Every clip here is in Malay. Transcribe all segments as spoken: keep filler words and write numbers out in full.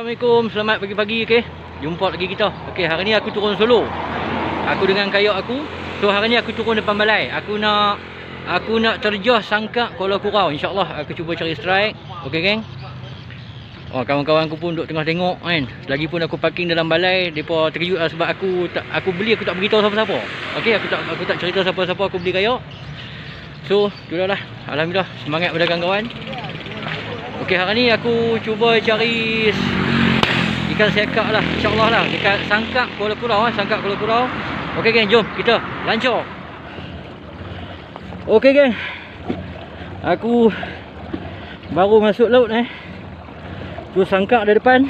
Assalamualaikum, selamat pagi-pagi. Okey, jumpa lagi kita. Okey, hari ni aku turun solo. Aku dengan kayak aku. So hari ni aku turun depan balai. Aku nak aku nak terjah sangkak Kuala Kurau. InsyaAllah aku cuba cari strike. Okey geng. Oh, kawan-kawan aku pun duduk tengah tengok kan. Lagipun aku parking dalam balai, depa terkejut lah sebab aku tak aku beli aku tak beritahu siapa-siapa. Okey, aku tak aku tak cerita siapa-siapa aku beli kayak. So, sudahlah. Alhamdulillah, semangat berdagang kawan. Okey, hari ni aku cuba cari ikan sekak lah, insyaAllah lah, dekat sangkak Kuala Kurau, sangkak Kuala Kurau. Okey geng, jom kita lancar. Okey geng, aku baru masuk laut eh. Tu sangkak dari depan.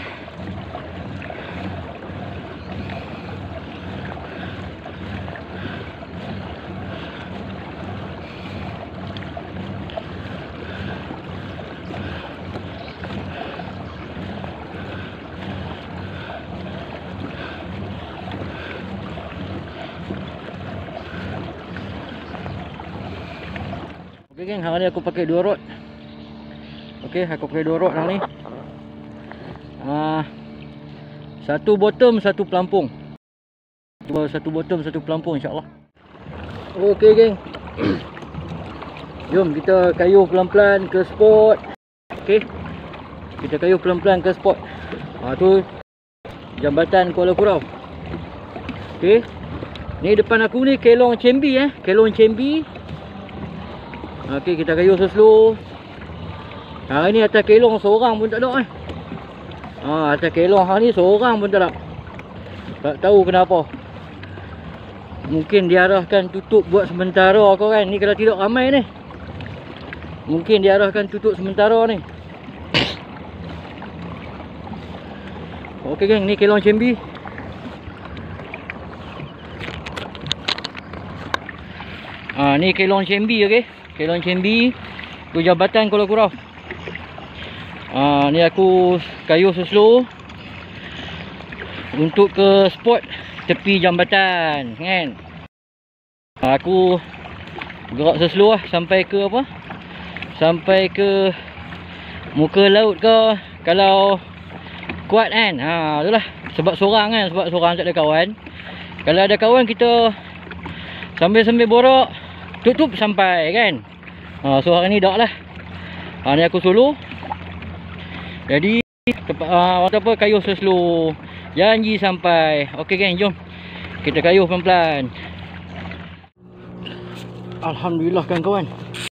Okey geng, hari ni aku pakai dua rod. Okey, aku pakai dua rod hari ni. Ah, satu bottom, satu pelampung. Cuba satu bottom, satu pelampung insya-Allah. Okey geng. Jom kita kayuh pelan-pelan ke spot. Okey. Kita kayuh pelan-pelan ke spot. Ha tu jambatan Kuala Kurau. Okey. Ni depan aku ni Kelong Cembi eh, Kelong Cembi. Okey, kita kayuh slow. Hari ni atas kelong seorang pun tak ada eh. Ha, atas kelong hari ni seorang pun tak ada. Tak tahu kenapa. Mungkin diarahkan tutup buat sementara kau kan. Ni kalau tidak ramai ni. Mungkin diarahkan tutup sementara ni. Okey geng, ni Kelong Cembi. Ha, ni Kelong Cembi okey. Kelong Cembi. Tu jambatan Kuala Kurau. Ha, ni aku kayuh slow untuk ke spot tepi jambatan kan. Ha, aku gerak slow lah sampai ke apa? Sampai ke muka laut ke kalau kuat kan. Ha, itulah sebab seorang kan, sebab seorang tak ada kawan. Kalau ada kawan kita sambil-sambil borak tutup sampai kan. Ha, so hari ni dak lah. Ha, ni aku solo. Jadi tempat uh, apa kayuh slow. Janji sampai. Okey geng, jom. Kita kayuh pelan-pelan. Alhamdulillah kan kawan.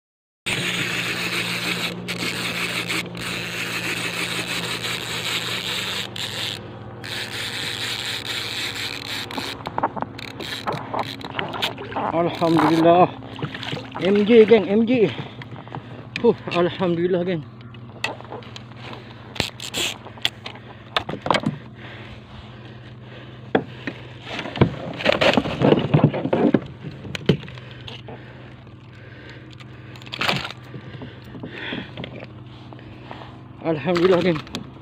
Alhamdulillah. M J geng, M J. Huh, alhamdulillah geng. Alhamdulillah geng.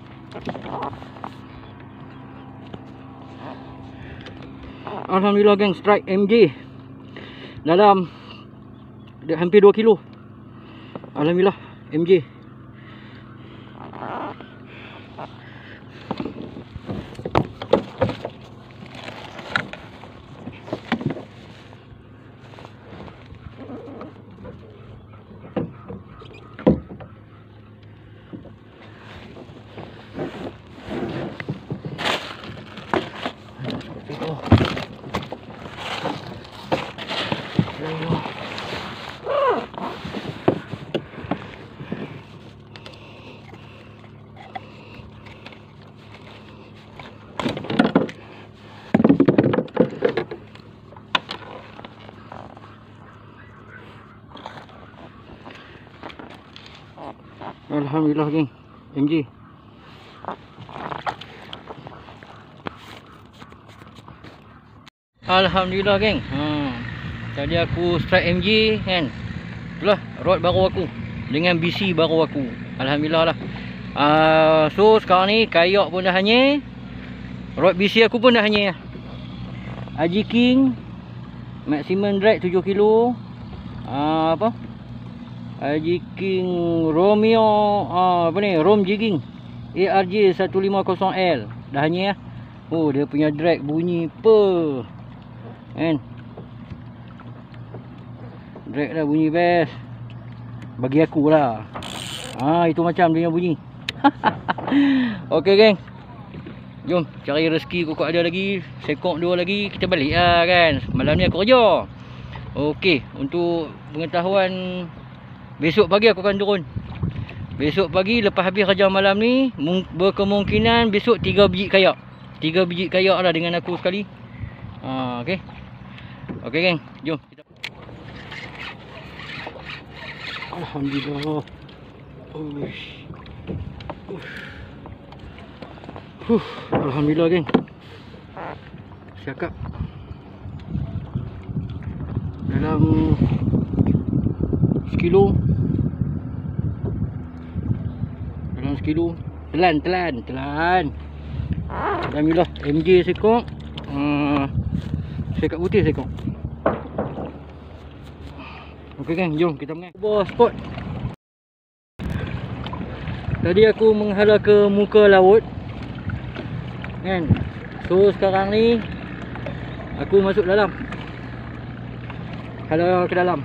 Alhamdulillah geng, strike M J dalam hampir dua kilo. Alhamdulillah M J. Alhamdulillah geng, M J. Alhamdulillah geng. Hmm. Tadi aku strike M J kan. Itulah rod baru aku dengan B C baru aku. Alhamdulillah lah. Uh, so sekarang ni kayak pun dah hanyir. Rod B C aku pun dah hanyir. Haji King maximum drag tujuh kilo. Uh, apa? Haji King Romeo uh, apa ni? Rom jigging. A R J seratus lima puluh L. Dah hanya ya. Oh, dia punya drag bunyi pe. Kan? Drag dah bunyi best. Bagi aku lah. Ah, itu macam dia bunyi. Okey geng. Jom cari rezeki kokok ada lagi. Sekok dua lagi, kita balik lah kan. Malam ni aku kerja. Okey, untuk pengetahuan, besok pagi aku akan turun. Besok pagi lepas habis kerja malam ni, berkemungkinan besok tiga biji kayak. tiga biji kayak lah dengan aku sekali. Ha, okey. Okey geng, jom kita. Alhamdulillah. Uish. Huh, alhamdulillah geng. Cakap dalam sekilo, dalam sekilo, telan telan telan. Alhamdulillah. M J sekok, uh, sekat putih sekok. Okey geng, jom kita main bawah spot. Tadi aku menghala ke muka laut kan. So sekarang ni aku masuk dalam. Hala ke dalam.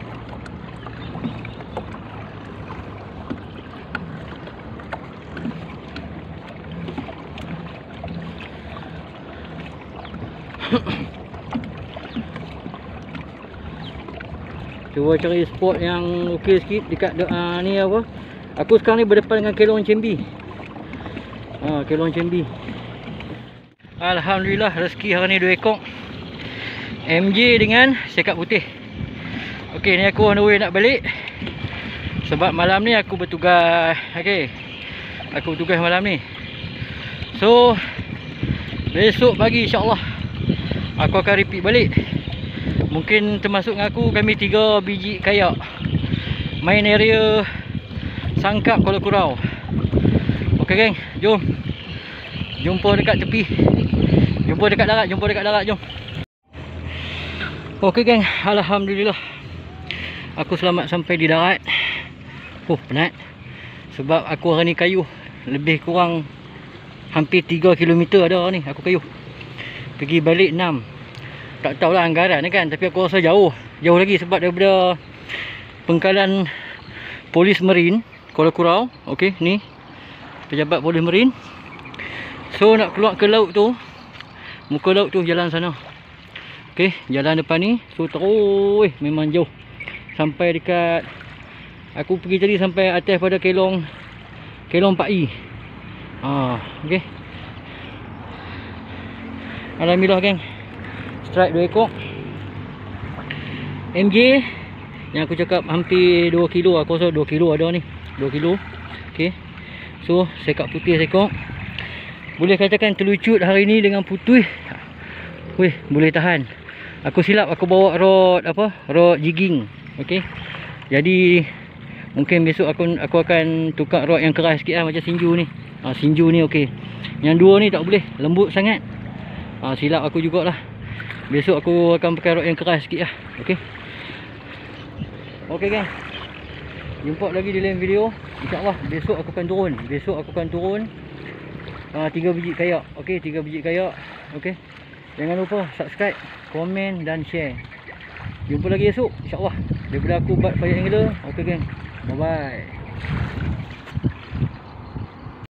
Cuba cari spot yang okey sikit dekat uh, ni apa. Aku sekarang ni berdepan dengan Kelong Cembi. Ha, Kelong Cembi. Alhamdulillah rezeki hari ni dua ekor. M J dengan sekat putih. Okey, ni aku on the way nak balik. Sebab malam ni aku bertugas. Okey. Aku bertugas malam ni. So besok pagi insya-Allah aku akan repeat balik. Mungkin termasuk dengan aku, kami tiga biji kayak main area Sangkap Kuala Kurau. Okey geng, jom jumpa dekat tepi. Jumpa dekat darat, jumpa dekat darat, jom. Okey geng, alhamdulillah aku selamat sampai di darat. Oh, penat. Sebab aku hari ni kayuh lebih kurang hampir tiga kilometer ada ni aku kayuh. Pergi balik enam. Tak tahulah anggaran kan, tapi aku rasa jauh. Jauh lagi sebab daripada pangkalan Polis Marine Kuala Kurau. Okey, ni pejabat Polis Marine. So nak keluar ke laut tu, muka laut tu jalan sana. Okey, jalan depan ni. So terus memang jauh. Sampai dekat, aku pergi tadi sampai atas pada Kelong Kelong Pak I. Ah, okey. Alhamdulillah geng. Strike dua ekor. M J yang aku cakap hampir dua kilo. Aku rasa dua kilo ada ni. dua kilo. Okey. So sekat putih sekok. Boleh katakan terlucut hari ni dengan putih. Weh, boleh tahan. Aku silap aku bawa rod apa? Rod jigging. Okey. Jadi mungkin besok aku aku akan tukar rod yang keras sikit lah, macam sinju ni. Ha, sinju ni okey. Yang dua ni tak boleh, lembut sangat. Ha, silap aku jugalah. Besok aku akan pakai rod yang keras sikit lah. Okey. Okey geng. Jumpa lagi di lain video. InsyaAllah besok aku akan turun. Besok aku akan turun uh, tiga biji kayak. Okey, tiga biji kayak. Okey. Jangan lupa subscribe, komen dan share. Jumpa lagi esok insyaAllah. Daripada aku Bud Fire Angler. Okey geng. Bye bye.